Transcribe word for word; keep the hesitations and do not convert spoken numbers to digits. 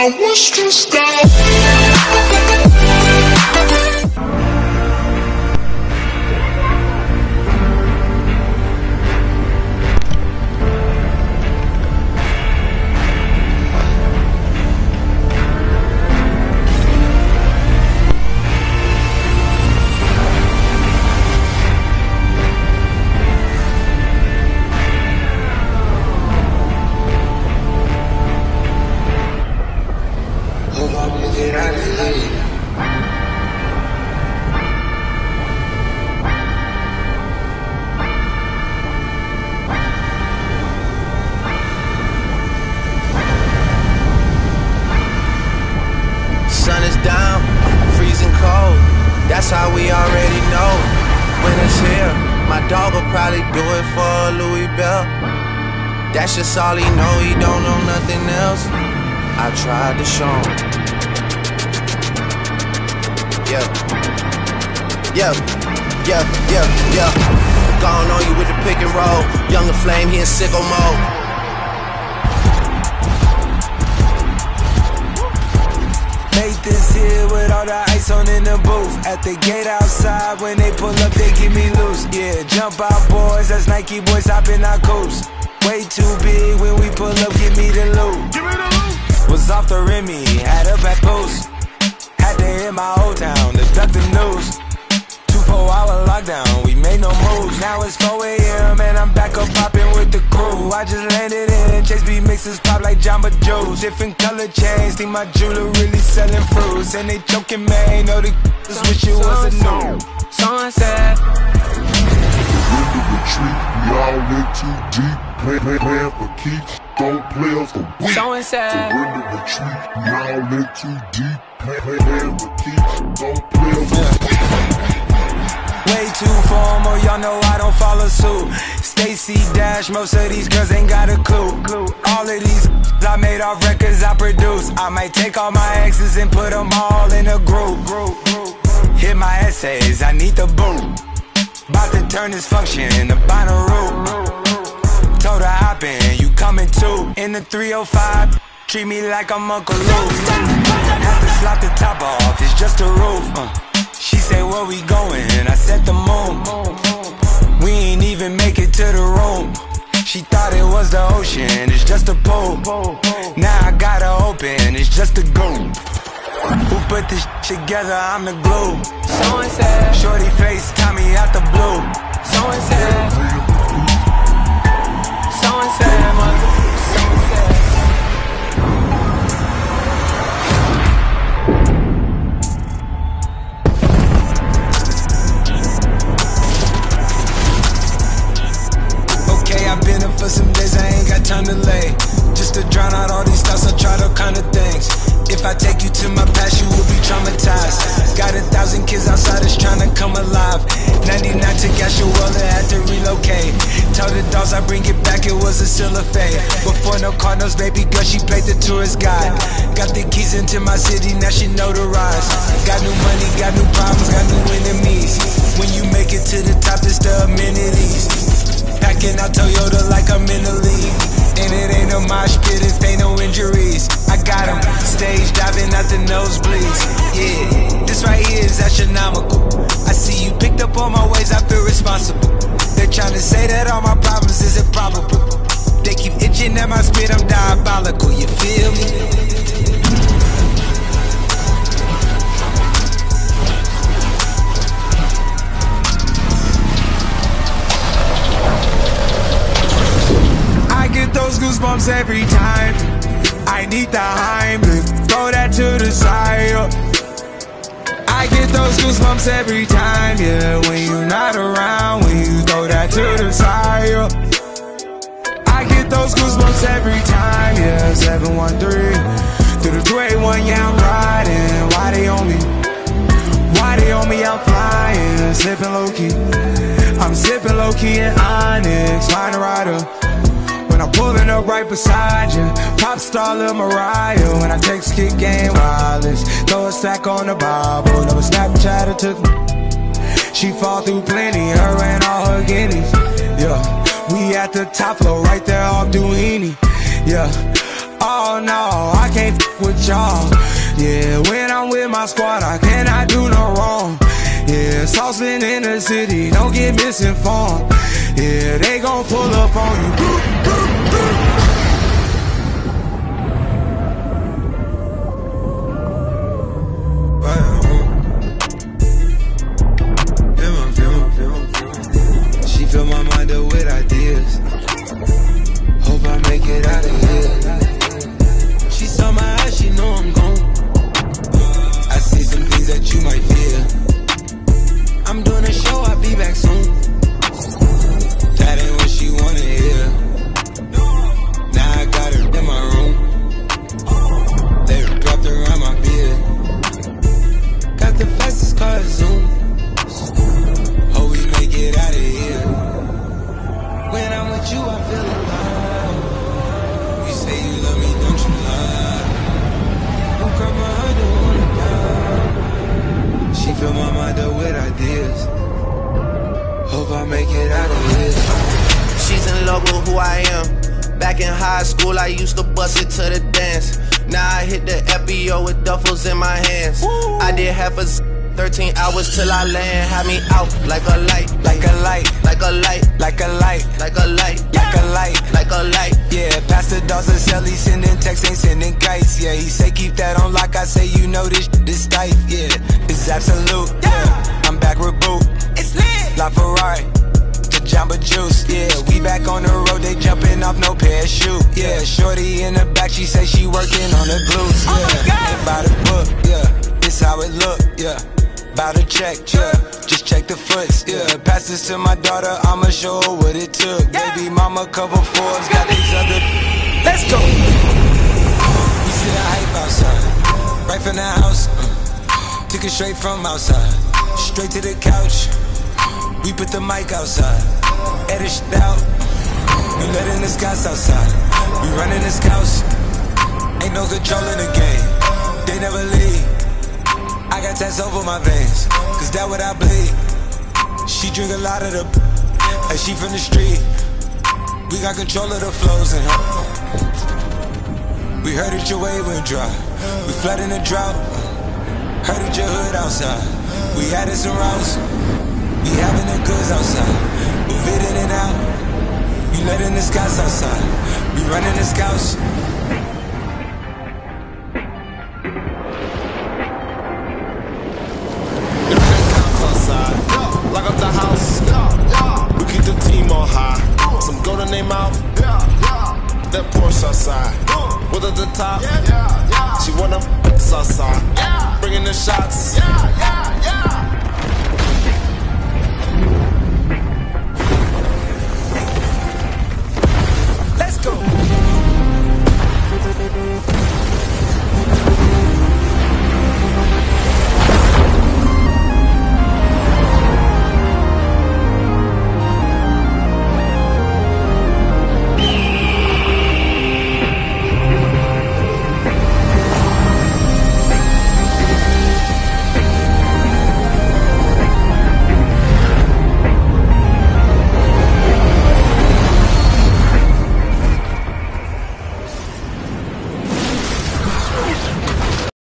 I was stressed out. Sun is down, freezing cold. That's how we already know. Winter's here, my dog will probably do it for Louis Bell. That's just all he know, he don't know nothing else. I tried to show him. Yeah, yeah, yeah, yeah, yeah. Gone on you with the pick and roll. Younger Flame, he in sicko mode. Made this here with all the ice on in the booth. At the gate outside, when they pull up, they get me loose. Yeah, jump out boys, that's Nike boys hopping our coast. Way too big when we pull up, give me the loot. Give me the loot. Was off the Remy, had a back post. Had to hit my old town to duck the news. Two four hour lockdown, we made no moves. Now it's four A M and I'm back up popping with the crew. I just landed in, Chase B mixes pop like Jamba Joe's. Different color chains, think my jeweler really selling fruits. And they joking, man, know the just wish it was a new. Sunset. Retreat, we all in too deep. Play, play, playing for keeps, don't play us for weak. Surrender, retreat, we all in too deep. Play, play, playing for keeps, don't play us for weak. Way too formal, y'all know I don't follow suit. Stacy Dash, most of these girls ain't got a clue. All of these I made off records I produce. I might take all my exes and put them all in a group. Hit my essays, I need the boot. About to turn this function into binary. Told her hop in, you coming too. In the three oh five, treat me like I'm Uncle Luke. Have to slap the top off, it's just a roof. uh. She say where we going, I said the moon. We ain't even make it to the room. She thought it was the ocean, it's just a pool. Now I gotta open, it's just a goon. Who put this shit together, I'm the glue. So and said, Shorty face, Tommy out the blue. so and said, so and said, mother, so and said. Okay, I've been up for some days, I ain't got time to lay. Just to drown out all these thoughts, I tried all kind of things. If I take you to my past, you will be traumatized. Got a thousand kids outside that's trying to come alive. ninety-nine to gas your world, I had to relocate. Tell the dogs I bring it back, it was a still a fade. Before no Cardinals, baby girl, she played the tourist guide. Got the keys into my city, now she notarized. Got new money, got new problems, got new enemies. When you make it to the top, it's the amenities. Packing out Toyota like I'm in the league. And it ain't no mosh pit if ain't no injuries. I got 'em stage diving at the nosebleeds. Yeah, this right here is astronomical. I see you picked up on my ways, I feel responsible. They're trying to say that all my problems is improbable. They keep itching at my spit, I'm diabolical, you feel me? Those goosebumps every time I need the Heimlich, throw that to the side. I get those goosebumps every time, yeah. When you're not around, when you throw that to the side. I get those goosebumps every time, yeah. seven one three through the two eighty-one, yeah, I'm riding. Why they on me? Why they on me? I'm flying, sipping low key. I'm sipping low key in Onyx, find a rider. When I'm pulling up right beside you, pop star Lil Mariah. When I text kick game wireless, throw a stack on the Bible. Never Snapchat took me. She fall through plenty, her and all her guineas. Yeah, we at the top floor, right there off Duini. Yeah, oh no, I can't can't f with y'all. Yeah, when I'm with my squad, I cannot do no wrong. Yeah, saucepan in the city, don't get misinformed. Yeah, they gon' pull up on you. She fill my mind up with ideas. Hope I make it out of here. She saw my eyes, she know I'm gone. I see some things that you might fear. I'm doing a show, I'll be back soon. That ain't what she wanna hear. Now I got her in my room. They wrapped around my beard. Got the fastest car, Zoom. Hope we make it out of here. When I'm with you, I feel alive. You say you love me, don't you lie? Don't cry my heart, don't wanna die. She fill my mind up with ideas. Hope I make it out of here. She's in love with who I am. Back in high school, I used to bust it to the dance. Now I hit the F B O with duffels in my hands. Woo. I did half a thirteen hours till I land. Had me out like a light, like a light, like a light, like a light, like a light, like a light, like a light. Yeah, Pastor Dawson Sally sending texts, ain't sending kites. Yeah, he say keep that on lock. I say you know this this tight. Yeah, it's absolute. Yeah, I'm back with Boo. It's lit. La Ferrari, the Jamba Juice. Yeah, we back on the road. They jumping off no parachute. Yeah, shorty in the back. She say she working on the glutes. Yeah, ain't by the book. Yeah, it's how it look. Yeah. About to check, yeah, just check the foots, yeah. Pass this to my daughter, I'ma show her what it took. Yeah. Baby mama cover fours, got these other. Let's go. We see the hype outside, right from the house. Uh, took it straight from outside, straight to the couch. We put the mic outside, edit shit out. We letting the scouts outside, we running the scouts. Ain't no control in the game, they never leave. I got tats over my veins, cause that what I bleed. She drink a lot of the, and she from the street. We got control of the flows in her. We heard that your wave went dry. We flooding the drought. Heard that your hood outside. We added some routes. We having the goods outside. Move it in and out. We letting the scouts outside. We running the scouts. Lock up the house, we keep the team on high. Some gold in their mouth, that Porsche outside. With at the top, she wanna outside. Bringing the shots.